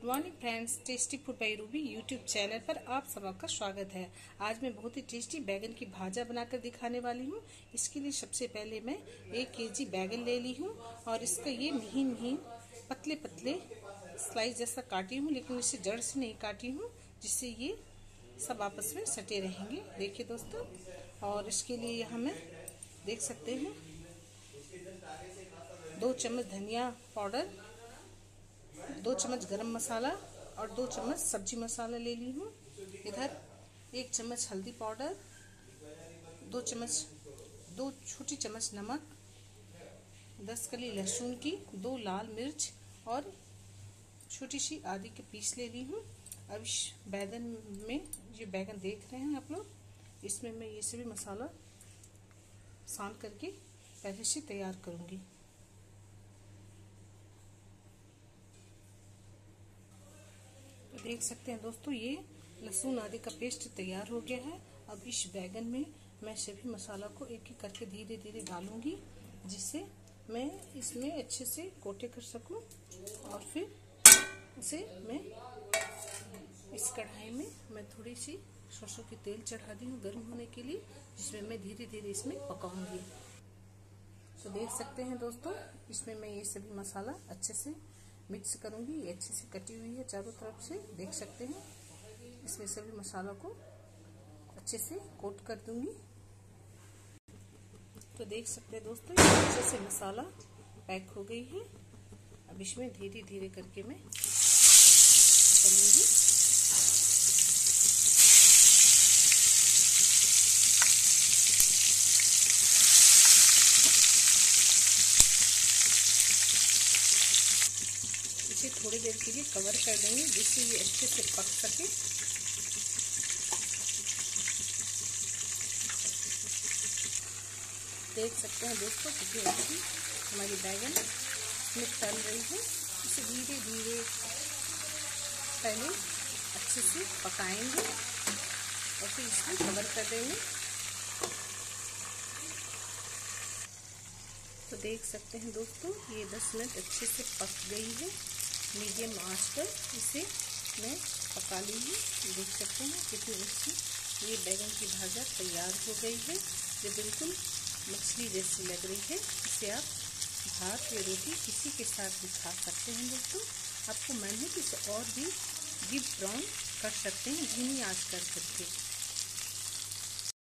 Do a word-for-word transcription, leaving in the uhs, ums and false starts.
Good morning friends, tasty food by Ruby YouTube channel पर आप सबका स्वागत है। आज मैं बहुत ही टेस्टी बैगन की भाजा बनाकर दिखाने वाली हूँ। इसके लिए सबसे पहले मैं एक केजी बैगन ले ली हूँ और इसका ये महीन महीन पतले पतले स्लाइस जैसा काटी हूँ, लेकिन इसे जड़ से नहीं काटी हूँ, जिससे ये सब आपस में सटे रहेंगे। देखिए दोस्तों, और इसके लिए यहाँ मैं देख सकते हैं दो चम्मच धनिया पाउडर, दो चम्मच गरम मसाला और दो चम्मच सब्जी मसाला ले ली हूँ। इधर एक चम्मच हल्दी पाउडर, दो चम्मच दो छोटी चम्मच नमक, दस कली लहसुन की, दो लाल मिर्च और छोटी सी आदि के पीस ले ली हूँ। अब इस बैगन में, ये बैगन देख रहे हैं आप लोग, इसमें मैं ये सभी मसाला सान करके पहले से तैयार करूँगी। देख सकते हैं दोस्तों, ये लहसुन आदि का पेस्ट तैयार हो गया है। अब इस बैगन में मैं सभी मसाला को एक एक करके धीरे धीरे डालूंगी, जिससे मैं इसमें अच्छे से कोटे कर सकूं। और फिर इसे मैं इस कढ़ाई में मैं थोड़ी सी सरसों की तेल चढ़ा दी हूँ गर्म होने के लिए, जिसमें मैं धीरे धीरे इसमें पकाऊंगी। तो देख सकते हैं दोस्तों, इसमें मैं ये सभी मसाला अच्छे से मिक्स करूंगी। ये अच्छे से कटी हुई है चारों तरफ से, देख सकते हैं। इसमें सभी मसाला को अच्छे से कोट कर दूंगी। तो देख सकते हैं दोस्तों, ये अच्छे से मसाला पैक हो गई है। अब इसमें धीरे धीरे करके मैं करूंगी। थोड़ी देर के लिए कवर कर देंगे, जिससे ये अच्छे से पक सके। देख सकते हैं दोस्तों, कितनी अच्छी हमारी बैगन में तल रही है। इसे धीरे धीरे पहले अच्छे से पकाएंगे और फिर इसमें कवर कर देंगे। तो देख सकते हैं दोस्तों, ये दस मिनट अच्छे से पक गई है। मीडियम आंच पर इसे मैं पका ली हूँ। देख सकते हैं कितनी अच्छी ये बैगन की भाजा तैयार हो गई है। ये बिल्कुल मछली जैसी लग रही है। इसे आप भात या रोटी किसी के साथ भी खा सकते हैं दोस्तों। आपको मन है कि इसे और भी डीप ब्राउन कर सकते हैं धीमी आंच कर करके।